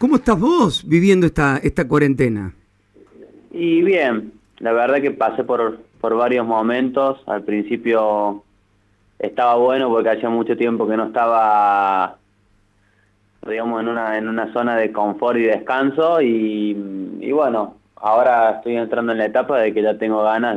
¿Cómo estás vos viviendo esta cuarentena? Y bien, la verdad que pasé por varios momentos. Al principio estaba bueno porque hacía mucho tiempo que no estaba, digamos, en una zona de confort y descanso y bueno, ahora estoy entrando en la etapa de que ya tengo ganas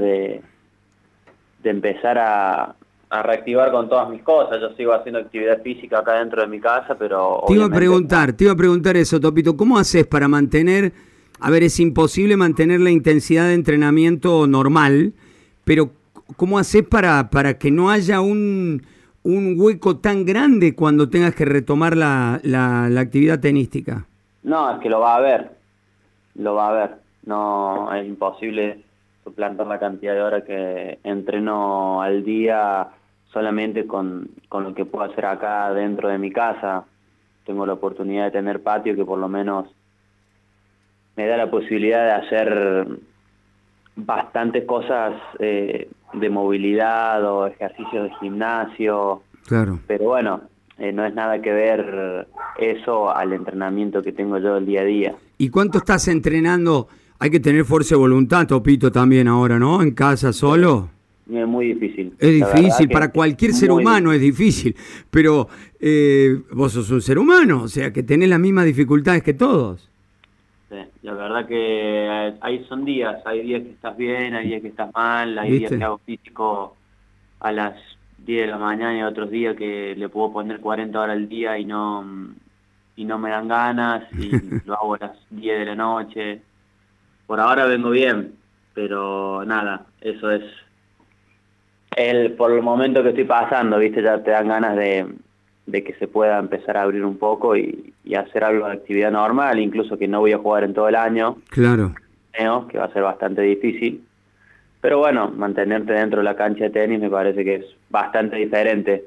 de empezar a reactivar con todas mis cosas. Yo sigo haciendo actividad física acá dentro de mi casa, pero Te iba a obviamente preguntar eso, Topito. ¿Cómo haces para mantener, a ver, es imposible mantener la intensidad de entrenamiento normal, pero ¿cómo haces para que no haya un hueco tan grande cuando tengas que retomar la actividad tenística? no, es que lo va a ver, lo va a ver. No, es imposible suplantar la cantidad de horas que entreno al día solamente con lo que puedo hacer acá dentro de mi casa. Tengo la oportunidad de tener patio que por lo menos me da la posibilidad de hacer bastantes cosas de movilidad o ejercicios de gimnasio, Claro. pero bueno, no es nada que ver eso al entrenamiento que tengo yo el día a día. ¿Y cuánto estás entrenando? Hay que tener fuerza de voluntad, Topito, también ahora, ¿no? En casa solo. Es muy difícil, Es la verdad difícil, que para cualquier es ser muy humano es difícil. difícil, pero vos sos un ser humano, o sea que tenés las mismas dificultades que todos. Sí, la verdad que son días, hay días que estás bien, hay días que estás mal, hay días que ¿Viste? hago físico a las 10 de la mañana y otros días que le puedo poner 40 horas al día y no me dan ganas y lo hago a las 10 de la noche. Por ahora vengo bien, pero nada, eso es por el momento que estoy pasando, ¿viste? Ya te dan ganas de que se pueda empezar a abrir un poco y hacer algo de actividad normal, incluso que no voy a jugar en todo el año, Claro. que va a ser bastante difícil. Pero bueno, mantenerte dentro de la cancha de tenis me parece que es bastante diferente.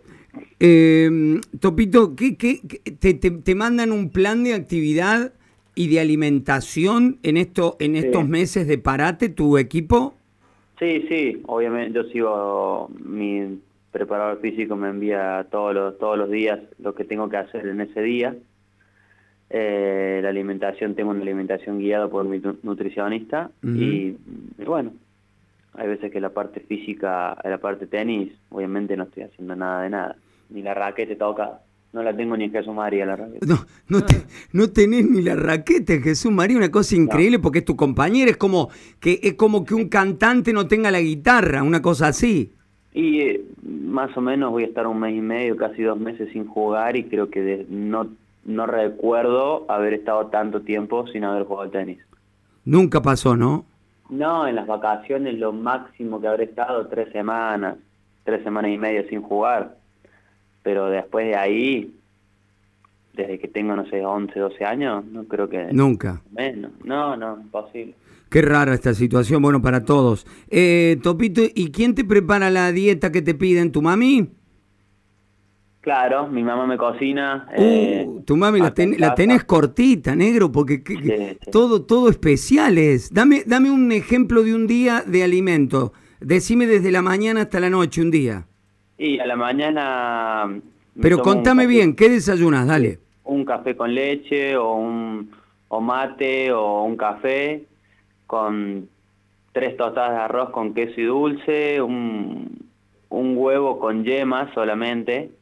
Topito, ¿te mandan un plan de actividad y de alimentación en estos Sí, meses de parate tu equipo? sí, obviamente yo sigo, mi preparador físico me envía todos los días lo que tengo que hacer en ese día. La alimentación, tengo una alimentación guiada por mi nutricionista Ujú. y bueno, hay veces que la parte física, la parte tenis, obviamente no estoy haciendo nada de nada. Ni la raqueta toca, no la tengo ni en Jesús María la raqueta. No tenés ni la raqueta, Jesús María, una cosa No. increíble porque es tu compañero, es como que un cantante no tenga la guitarra, una cosa así. Y más o menos voy a estar un mes y medio, casi 2 meses sin jugar y creo que no recuerdo haber estado tanto tiempo sin haber jugado al tenis. Nunca pasó, ¿no? No, en las vacaciones lo máximo que habré estado 3 semanas y media sin jugar, pero después de ahí, desde que tengo, no sé, 11 12 años, no creo que Nunca. menos. No, imposible. Qué rara esta situación, bueno, para todos. Topito, ¿y quién te prepara la dieta que te piden? ¿Tu mami? Claro, mi mamá me cocina Tu mami acá en la tenés casa. cortita, negro, porque Sí, sí. todo especial es. Dame un ejemplo de un día de alimento. Decime desde la mañana hasta la noche, un día. Y a la mañana me Pero tomo un contame café, bien, ¿qué desayunas? sí, Dale. un café con leche o mate o un café con 3 tostadas de arroz con queso y dulce, un huevo con yemas solamente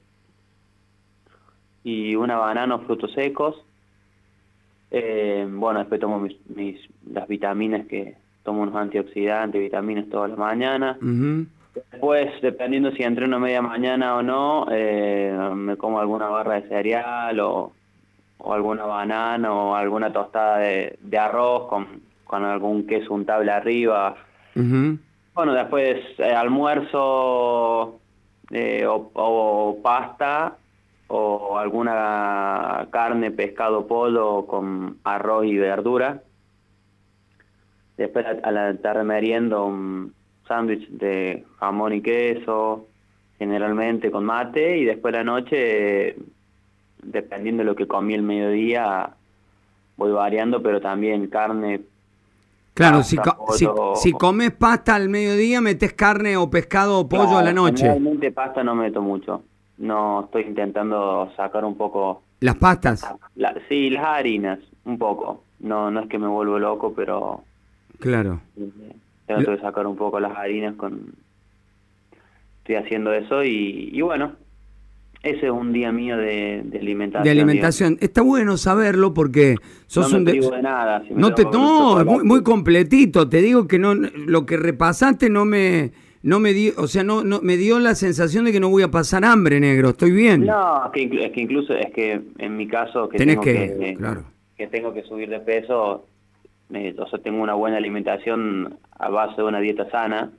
y una banana o frutos secos. Bueno, después tomo las vitaminas tomo unos antioxidantes, vitaminas todas las mañanas. Ujú. Después, dependiendo si entreno media mañana o no, me como alguna barra de cereal o alguna banana o alguna tostada de arroz con algún queso untable arriba. Ujú. Bueno, después almuerzo o pasta o alguna carne, pescado, pollo con arroz y verdura. Después a la tarde meriendo un sándwich de jamón y queso, generalmente con mate, y después a la noche, dependiendo de lo que comí el mediodía, voy variando, pero también carne, Claro, pasta, si pollo. comes pasta al mediodía, metes carne o pescado o pollo a la Claro, noche. generalmente pasta no meto mucho. No, estoy intentando sacar un poco Las pastas. sí, las harinas, un poco. No, no es que me vuelvo loco, pero Claro. trato de sacar un poco las harinas estoy haciendo eso y bueno, ese es un día mío de alimentación, De digamos. alimentación. Está bueno saberlo porque sos No me un... privo de nada. Si me No te... tengo No, es muy, muy chocolate. completito. Te digo que no, lo que repasaste no me dio, o sea, no me dio la sensación de que no voy a pasar hambre, negro. Estoy bien. No, es que incluso, es que en mi caso que Tenés tengo claro. que tengo que subir de peso, o sea, tengo una buena alimentación a base de una dieta sana,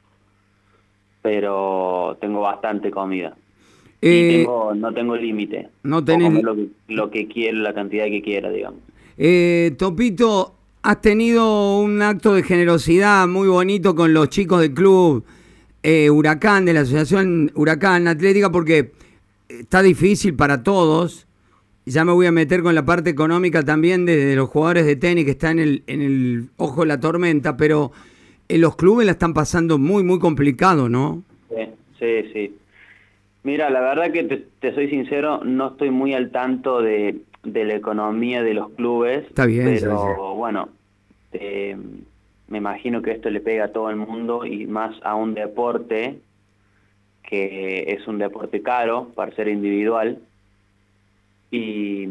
pero tengo bastante comida. Y Eh, no tengo límite. no Puedo tenés... comer lo que quiera, la cantidad que quiera, digamos. Topito, has tenido un acto de generosidad muy bonito con los chicos del club Huracán, de la Asociación Huracán Atlética, porque está difícil para todos. Ya me voy a meter con la parte económica también de los jugadores de tenis que están en el ojo de la tormenta, pero los clubes la están pasando muy, muy complicado, ¿no? Sí, sí, sí. Mira, la verdad que te soy sincero, no estoy muy al tanto de la economía de los clubes, Está bien, pero bueno, me imagino que esto le pega a todo el mundo y más a un deporte que es un deporte caro para ser individual y,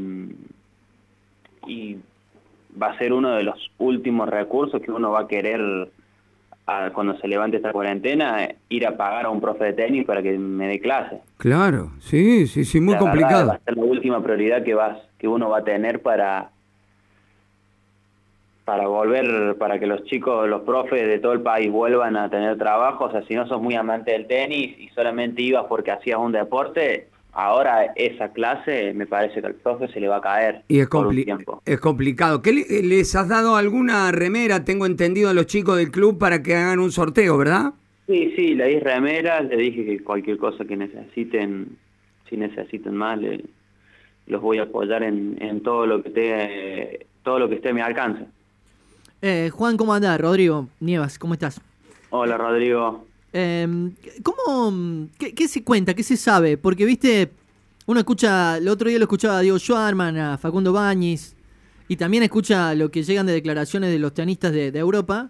y va a ser uno de los últimos recursos que uno va a querer cuando se levante esta cuarentena, ir a pagar a un profe de tenis para que me dé clase. Claro, sí, sí, sí, muy La complicado. verdad, va a ser la última prioridad que uno va a tener para volver, para que los chicos, los profes de todo el país vuelvan a tener trabajo. O sea, si no sos muy amante del tenis y solamente ibas porque hacías un deporte, ahora esa clase me parece que al profe se le va a caer Y es, por un tiempo. es complicado. ¿Qué les has dado alguna remera, tengo entendido, a los chicos del club para que hagan un sorteo, verdad? Sí, sí, le di remeras, le dije que cualquier cosa que necesiten, si necesitan más, los voy a apoyar en todo lo que esté a mi alcance. Juan, ¿cómo andás? Rodrigo Nievas, ¿cómo estás? Hola, Rodrigo. ¿Qué se cuenta? ¿Qué se sabe? Porque, viste, uno escucha, el otro día lo escuchaba a Diego Schwartzman, a Facundo Bañis, y también escucha lo que llegan de declaraciones de los tenistas de Europa,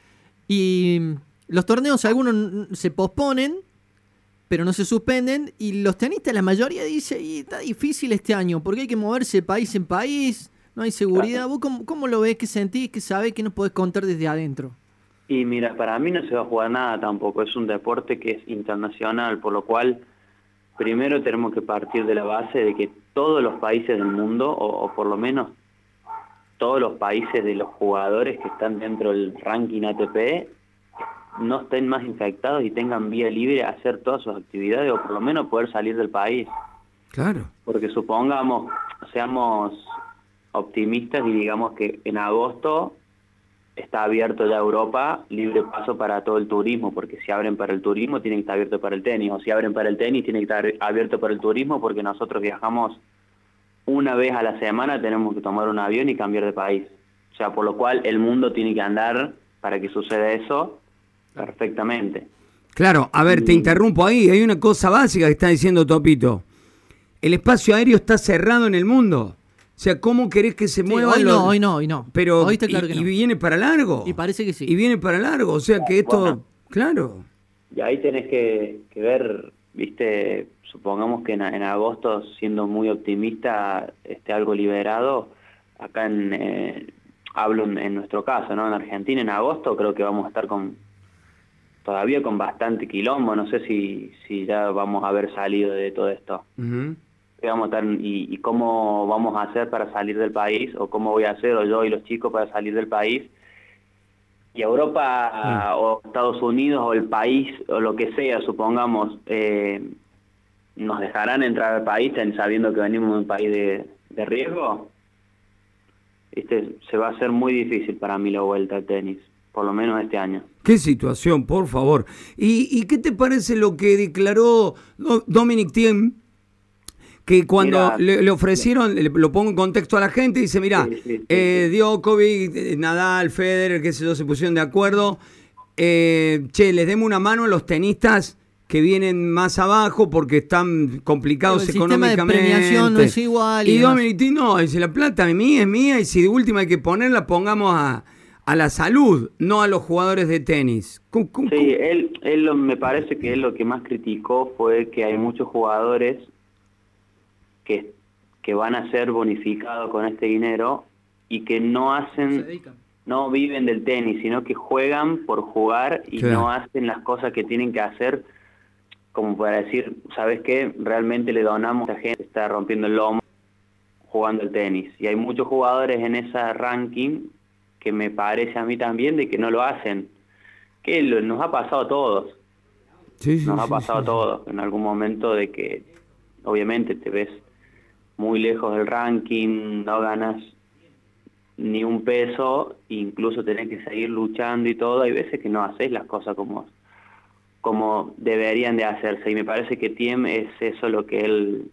y los torneos algunos se posponen, pero no se suspenden, y los tenistas, la mayoría dice, y está difícil este año, porque hay que moverse país en país, no hay seguridad. Claro. ¿Vos cómo lo ves? ¿Qué sentís? ¿Qué sabés? ¿Qué nos podés contar desde adentro? Y mira, para mí no se va a jugar nada tampoco, es un deporte que es internacional, por lo cual primero tenemos que partir de la base de que todos los países del mundo, o por lo menos todos los países de los jugadores que están dentro del ranking ATP, no estén más infectados y tengan vía libre a hacer todas sus actividades, o por lo menos poder salir del país. Claro. Porque supongamos, seamos optimistas y digamos que en agosto está abierto ya Europa, libre paso para todo el turismo, porque si abren para el turismo tiene que estar abierto para el tenis, o si abren para el tenis tiene que estar abierto para el turismo, porque nosotros viajamos una vez a la semana, tenemos que tomar un avión y cambiar de país. O sea, por lo cual el mundo tiene que andar para que suceda eso perfectamente. Claro, a ver, te interrumpo ahí, hay una cosa básica que está diciendo Topito. El espacio aéreo está cerrado en el mundo. O sea, ¿cómo querés que se mueva? Hoy no. Pero, hoy está claro que no. Y viene para largo. Y parece que sí. Y viene para largo, o sea que esto, Bueno. claro. Y ahí tenés que ver, viste, supongamos que en agosto, siendo muy optimista, esté algo liberado. Acá hablo en nuestro caso, ¿no? En Argentina en agosto creo que vamos a estar todavía con bastante quilombo. No sé si ya vamos a haber salido de todo esto. Uh-huh. Vamos a estar, y cómo vamos a hacer para salir del país, o cómo voy a hacer, o yo y los chicos, para salir del país. Y Europa o Estados Unidos o el país o lo que sea, supongamos, nos dejarán entrar al país sabiendo que venimos de un país de riesgo. Se va a hacer muy difícil para mí la vuelta al tenis, por lo menos este año. Qué situación, por favor. ¿Y qué te parece lo que declaró Dominic Thiem? Que cuando Mirá, le ofrecieron, lo pongo en contexto a la gente, dice, mirá, sí. Djokovic, Nadal, Federer, qué sé yo, se pusieron de acuerdo, les demos una mano a los tenistas que vienen más abajo porque están complicados económicamente. El sistema de premiación no es igual. Y Dominic no, dice, la plata es mía, y si de última hay que ponerla, pongamos a la salud, no a los jugadores de tenis. Sí, él me parece que él lo que más criticó fue que hay muchos jugadores que van a ser bonificados con este dinero y que no viven del tenis, sino que juegan por jugar y no hacen las cosas que tienen que hacer, como para decir, ¿sabes qué? Realmente le donamos a la gente que está rompiendo el lomo jugando el tenis. Y hay muchos jugadores en ese ranking que me parece a mí también de que no lo hacen. Que nos ha pasado a todos. Nos ha pasado a todos. En algún momento de que, obviamente, te ves muy lejos del ranking, no ganas ni un peso, incluso tenés que seguir luchando y todo. Hay veces que no haces las cosas como deberían de hacerse, y me parece que Thiem es eso lo que él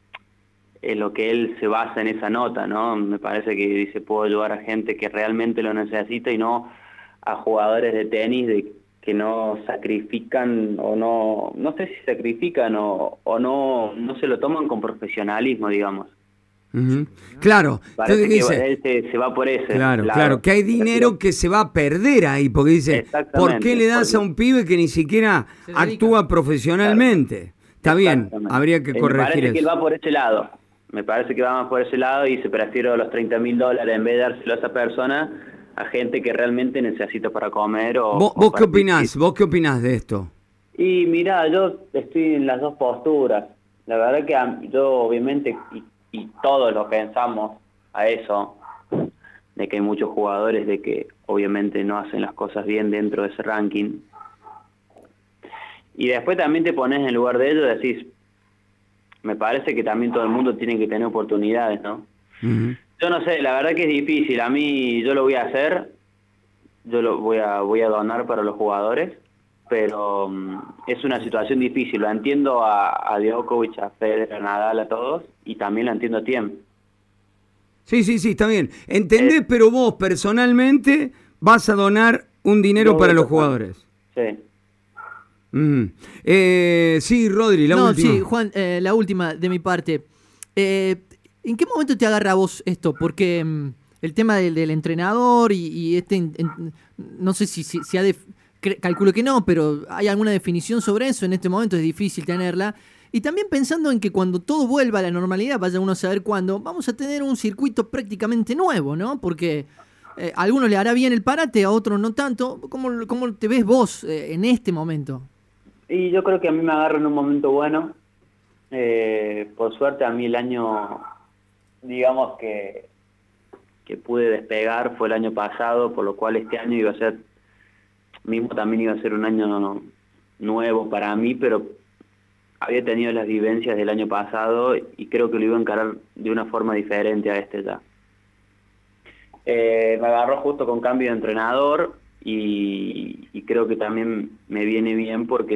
se basa en esa nota, ¿no? Me parece que dice, puedo ayudar a gente que realmente lo necesita y no a jugadores de tenis que no sacrifican o no sé si sacrifican o no se lo toman con profesionalismo, digamos. Uh-huh. Claro, parece que dice, él se va por ese claro, lado. Claro, que hay dinero que se va a perder ahí, porque dice, ¿por qué le das a un pibe que ni siquiera actúa profesionalmente? Está bien, habría que corregir eso. Me parece que él eso. va por ese lado. Me parece que va más por ese lado y se prefiero los $30.000 en vez de dárselo a esa persona a gente que realmente necesita para comer. ¿Vos qué opinás? ¿Vos qué opinás de esto? Y mirá, yo estoy en las dos posturas. La verdad que yo obviamente, y todos lo pensamos a eso, de que hay muchos jugadores de que obviamente no hacen las cosas bien dentro de ese ranking. Y después también te pones en el lugar de ellos y decís, me parece que también todo el mundo tiene que tener oportunidades, ¿no? Uh-huh. Yo no sé, la verdad que es difícil. A mí, yo lo voy a hacer, yo lo voy a donar para los jugadores, pero es una situación difícil. Lo entiendo a Djokovic, a Federer, a Nadal, a todos, y también lo entiendo a Thiem. Sí, está bien. Entendés, pero vos personalmente vas a donar un dinero para los jugadores. Sí. Sí, Rodri, la última. Sí, Juan, la última de mi parte. ¿En qué momento te agarra a vos esto? Porque el tema del entrenador y no sé si ha calculo que no, pero ¿hay alguna definición sobre eso? En este momento es difícil tenerla. Y también pensando en que cuando todo vuelva a la normalidad, vaya uno a saber cuándo, vamos a tener un circuito prácticamente nuevo, ¿no? Porque a algunos le hará bien el parate, a otros no tanto. ¿Cómo te ves vos en este momento? Y yo creo que a mí me agarra en un momento bueno. Por suerte a mí el año, digamos que pude despegar fue el año pasado, por lo cual este año también iba a ser un año nuevo para mí, pero había tenido las vivencias del año pasado y creo que lo iba a encarar de una forma diferente a este ya. Me agarró justo con cambio de entrenador y creo que también me viene bien porque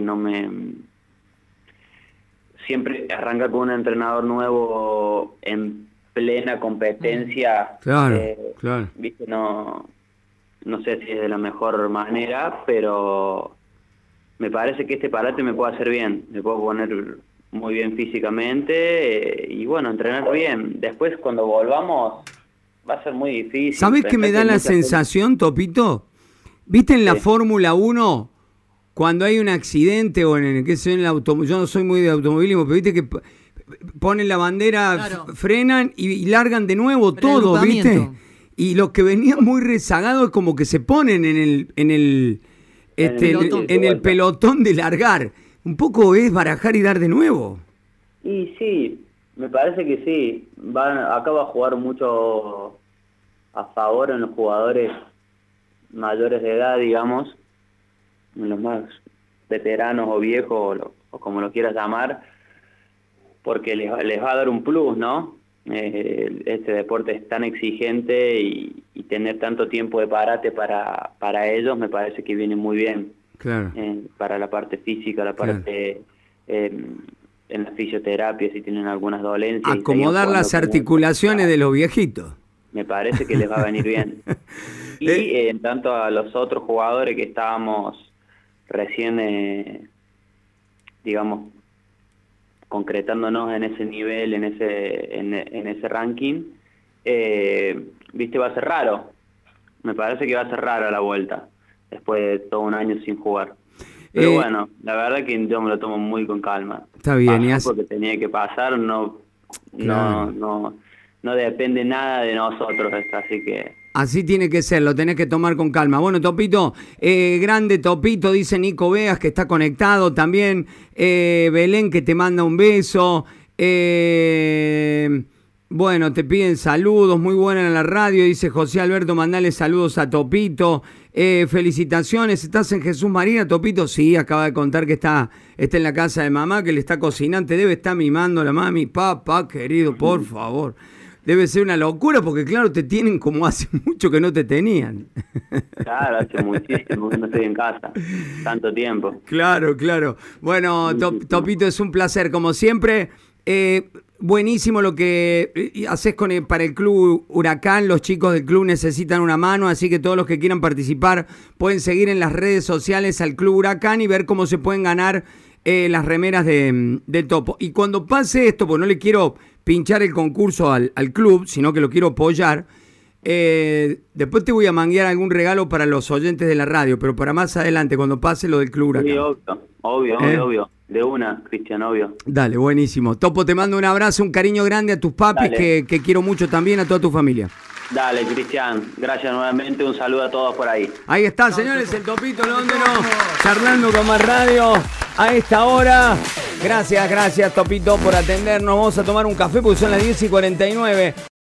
siempre arranca con un entrenador nuevo en plena competencia. Claro. Viste, no sé si es de la mejor manera, pero me parece que este parate me puede hacer bien. Me puedo poner muy bien físicamente y bueno, entrenar bien. Después cuando volvamos va a ser muy difícil. ¿Sabés qué me da la sensación, Topito? ¿Viste en la Fórmula 1 cuando hay un accidente o en el automóvil? Yo no soy muy de automovilismo, pero viste que ponen la bandera, claro, frenan y largan de nuevo todo, ¿viste? Y los que venían muy rezagados como que se ponen en el pelotón de largar. Un poco es barajar y dar de nuevo. Y sí, me parece que sí. Acá va a jugar mucho a favor en los jugadores mayores de edad, digamos, en los más veteranos o viejos o como lo quieras llamar, porque les va a dar un plus, ¿no? Este deporte es tan exigente y tener tanto tiempo de parate para ellos me parece que viene muy bien. Claro. Para la parte física, la parte en la fisioterapia, si tienen algunas dolencias. Acomodar las articulaciones de los viejitos. Me parece que les va a venir bien. Y en tanto a los otros jugadores que estábamos recién digamos, concretándonos en ese nivel, en ese ranking, viste, va a ser raro. Me parece que va a ser raro la vuelta, después de todo un año sin jugar. Pero bueno, la verdad que yo me lo tomo muy con calma. Está bien, porque tenía que pasar, no depende nada de nosotros, así que... Así tiene que ser, lo tenés que tomar con calma. Bueno, Topito, grande Topito, dice Nico Veas, que está conectado también. Belén, que te manda un beso. Bueno, te piden saludos, muy buena en la radio, dice José Alberto, mandale saludos a Topito. Felicitaciones, ¿estás en Jesús María, Topito? Sí, acaba de contar que está en la casa de mamá, que le está cocinando, te debe estar mimando la mami. Papá, querido, por favor. Debe ser una locura porque, claro, te tienen como hace mucho que no te tenían. Claro, hace muchísimo que no estoy en casa. Tanto tiempo. Claro. Bueno, Topito, es un placer, como siempre. Buenísimo lo que haces para el Club Huracán. Los chicos del club necesitan una mano, así que todos los que quieran participar pueden seguir en las redes sociales al Club Huracán y ver cómo se pueden ganar las remeras de Topo. Y cuando pase esto, pues no le quiero pinchar el concurso al club, sino que lo quiero apoyar, después te voy a manguear algún regalo para los oyentes de la radio, pero para más adelante, cuando pase lo del Club Huracán. Sí, obvio. De una, Cristian, obvio. Dale, buenísimo. Topo, te mando un abrazo, un cariño grande a tus papis, que quiero mucho también, a toda tu familia. Dale, Cristian, gracias nuevamente, un saludo a todos por ahí. Ahí está, señores, el Topito Londero, charlando con Más Radio a esta hora. Gracias, Topito, por atendernos. Vamos a tomar un café porque son las 10:49.